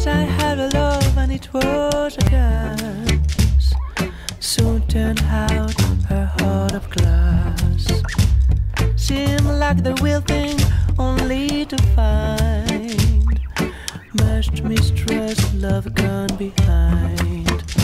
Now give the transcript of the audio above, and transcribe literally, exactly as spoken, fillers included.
Once I had a love and it was a gas. Soon turned out her heart of glass. Seemed like the real thing, only to find much mistrust, love gone behind.